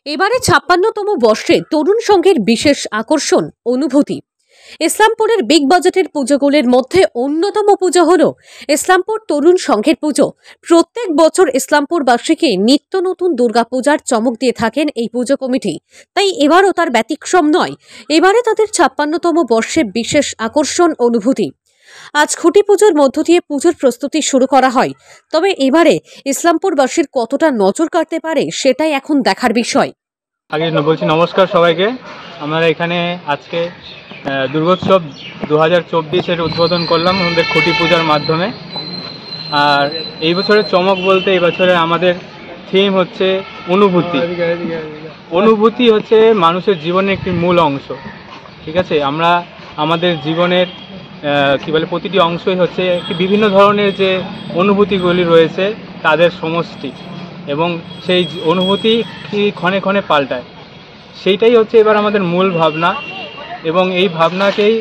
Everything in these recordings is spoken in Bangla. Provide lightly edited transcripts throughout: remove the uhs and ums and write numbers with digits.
এবারে ৫৬তম বর্ষে তরুণ সংঘের বিশেষ আকর্ষণ অনুভূতি। ইসলামপুরের বিগ বাজেটের পুজোগুলির মধ্যে অন্যতম পুজো হল ইসলামপুর তরুণ সংঘের পুজো। প্রত্যেক বছর ইসলামপুরবাসীকে নিত্য নতুন দুর্গাপূজার চমক দিয়ে থাকেন এই পুজো কমিটি, তাই এবারও তার ব্যতিক্রম নয়। এবারে তাদের ৫৬তম বর্ষে বিশেষ আকর্ষণ অনুভূতি। আজ খুঁটি পুজোর মধ্য দিয়ে পুজোর প্রস্তুতি শুরু করা হয়। তবে এবারে ইসলামপুরবাসীর কতটা নজর কাটতে পারে সেটাই এখন দেখার বিষয়। আগে বলছি নমস্কার সবাইকে। আমরা এখানে আজকে দুর্গোৎসব 2024-এর উদ্বোধন করলাম আমাদের খুঁটি পূজার মাধ্যমে। আর এই বছরের চমক বলতে এই বছরে আমাদের থিম হচ্ছে অনুভূতি। অনুভূতি হচ্ছে মানুষের জীবনের একটি মূল অংশ, ঠিক আছে। আমরা আমাদের জীবনের প্রতিটি অংশই হচ্ছে বিভিন্ন ধরনের যে অনুভূতিগুলি রয়েছে তাদের সমষ্টি, এবং সেই অনুভূতি ক্ষণে ক্ষণে পাল্টায়। সেইটাই হচ্ছে এবার আমাদের মূল ভাবনা, এবং এই ভাবনাকেই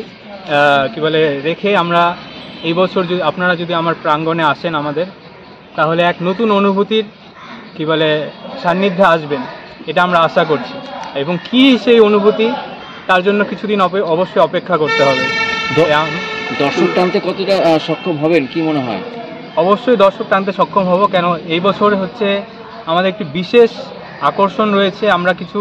রেখে আমরা এই বছর আপনারা যদি আমার প্রাঙ্গণে আসেন আমাদের, তাহলে এক নতুন অনুভূতির সান্নিধ্যে আসবেন, এটা আমরা আশা করছি। এবং কি সেই অনুভূতি, তার জন্য কিছুদিন অবশ্যই অপেক্ষা করতে হবে। দর্শক টানতে কতটা সক্ষম হবেন কি মনে হয়? অবশ্যই দর্শক টানতে সক্ষম হব, কেন এই বছর হচ্ছে আমাদের একটি বিশেষ আকর্ষণ রয়েছে। আমরা কিছু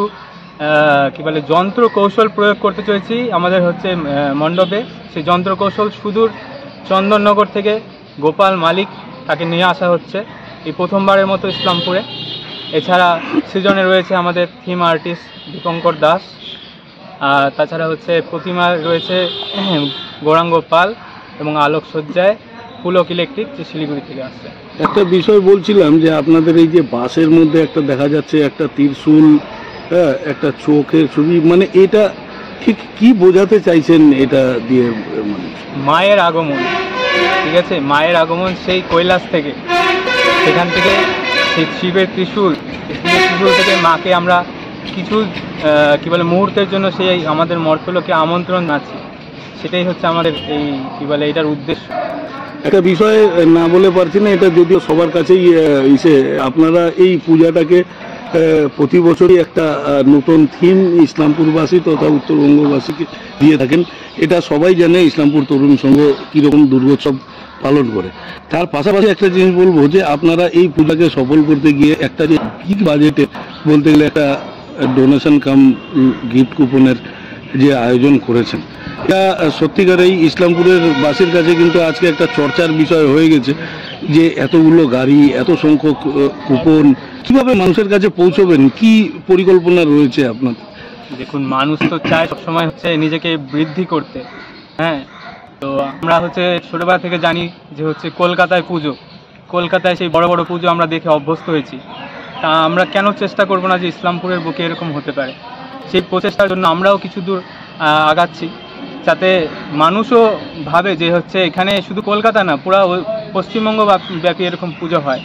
যন্ত্র কৌশল প্রয়োগ করতে চলেছি আমাদের হচ্ছে মণ্ডপে। সেই যন্ত্র কৌশল সুদূর চন্দননগর থেকে গোপাল মালিক তাকে নিয়ে আসা হচ্ছে এই প্রথমবারের মতো ইসলামপুরে। এছাড়া সৃজনে রয়েছে আমাদের থিম আর্টিস্ট দীপঙ্কর দাস, আর তাছাড়া হচ্ছে প্রতিমা রয়েছে গৌরাঙ্গ পাল, এবং আলোকসজ্জায় পুলক ইলেকট্রিক, যে শিলিগুড়ি থেকে আসছে। একটা বিষয় বলছিলাম যে আপনাদের এই যে বাসের মধ্যে একটা দেখা যাচ্ছে একটা ত্রিশূল, একটা চোখের ছবি, এটা ঠিক কি বোঝাতে চাইছেন এটা দিয়ে? মায়ের আগমন, ঠিক আছে, মায়ের আগমন সেই কৈলাস থেকে, সেখান থেকে সেই শিবের ত্রিশূল থেকে মাকে আমরা কিছু মুহূর্তের জন্য সেই আমাদের মর্তলোকে আমন্ত্রণ জানাচ্ছি। সেটাই হচ্ছে আমাদের এই এটার উদ্দেশ্য। একটা বিষয় না বলে পারছি না, এটা যদিও সবার কাছেই আপনারা এই পূজাটাকে প্রতি বছরই একটা নতুন থিম ইসলামপুরবাসী তথা উত্তরবঙ্গবাসীকে দিয়ে থাকেন। এটা সবাই জানে ইসলামপুর তরুণ সংঘ কীরকম দুর্গোৎসব পালন করে। তার পাশাপাশি একটা জিনিস বলবো যে আপনারা এই পূজাকে সফল করতে গিয়ে একটা যে বিগ বাজেটে বলতে গেলে একটা ডোনেশন কাম গিফট কুপনের যে আয়োজন করেছেন, এটা সত্যিকার এই ইসলামপুরের বাসীর কাছে কিন্তু আজকে একটা চর্চার বিষয় হয়ে গেছে যে এতগুলো গাড়ি, এত সংখ্যক কুপন কিভাবে মানুষের কাছে পৌঁছবেন, কি পরিকল্পনা রয়েছে আপনাদের? দেখুন, মানুষ তো চায় সবসময় হচ্ছে নিজেকে বৃদ্ধি করতে। হ্যাঁ, তো আমরা হচ্ছে ছোটোবেলা থেকে জানি যে হচ্ছে কলকাতায় পুজো, কলকাতায় সেই বড় বড় পুজো আমরা দেখে অভ্যস্ত হয়েছি। তা আমরা কেন চেষ্টা করব না যে ইসলামপুরের বুকে এরকম হতে পারে? সেই প্রচেষ্টার জন্য আমরাও কিছু দূর আগাচ্ছি, যাতে মানুষও ভাবে যে হচ্ছে এখানে শুধু কলকাতা না, পুরো পশ্চিমবঙ্গ ব্যাপী এরকম পুজো হয়।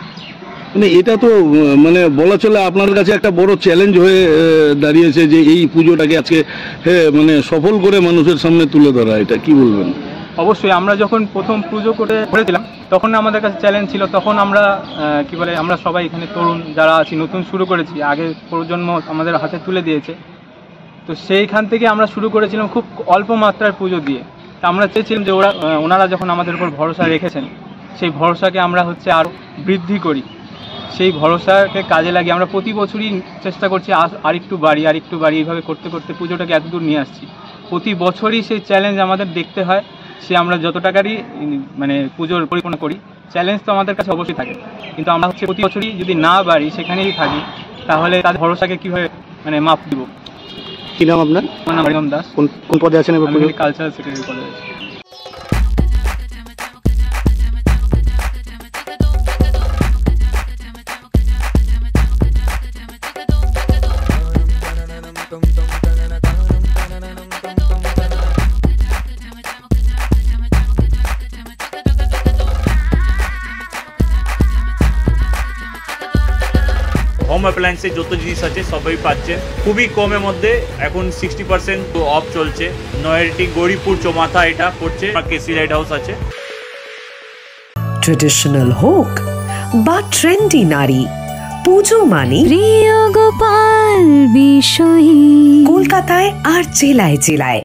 এটা তো বলা চলে আপনার কাছে একটা বড় চ্যালেঞ্জ হয়ে দাঁড়িয়েছে যে এই পুজোটাকে আজকে সফল করে মানুষের সামনে তুলে ধরা, এটা কি বলবেন? অবশ্যই, আমরা যখন প্রথম পুজো করেছিলাম তখন আমাদের কাছে চ্যালেঞ্জ ছিল। তখন আমরা আমরা সবাই এখানে তরুণ যারা আছি, নতুন শুরু করেছি, আগে প্রজন্ম আমাদের হাতে তুলে দিয়েছে। তো সেইখান থেকে আমরা শুরু করেছিলাম খুব অল্প মাত্রার পুজো দিয়ে। তা আমরা চেয়েছিলাম যে ওনারা যখন আমাদের উপর ভরসা রেখেছেন, সেই ভরসাকে আমরা হচ্ছে আরও বৃদ্ধি করি। সেই ভরসাকে কাজে লাগিয়ে আমরা প্রতি বছরই চেষ্টা করছি আরেকটু বাড়ি এইভাবে করতে করতে পুজোটাকে এতদূর নিয়ে আসছি। প্রতি বছরই সেই চ্যালেঞ্জ আমাদের দেখতে হয়। সে আমরা যত টাকারই পুজোর পরিকল্পনা করি, চ্যালেঞ্জ তো আমাদের কাছে অবশ্যই থাকে, কিন্তু আমরা হচ্ছে প্রতি বছরই যদি না বাড়ি, সেখানেই থাকি, তাহলে তাদের ভরসাকে কীভাবে মাপ দিব। কি নাম আপনার? আমার নাম রিদম দাস। কোন পদে আছেন? কালচারাল সেক্রেটারি পদে আছি। হোম অ্যাপ্লায়েন্সের যত জিনিস আছে সবই পাচ্ছেন খুবই কমের মধ্যে। এখন 60% অফ চলছে। নয়ারটি গৌরীপুর চৌমাথা এটা পড়ছে, কেসি লাইট হাউস আছে। ট্রেডিশনাল হোক বা ট্রেন্ডি নারী, পুজো মানে প্রিয় গোপাল কলকাতায় আর জেলায় জেলায়।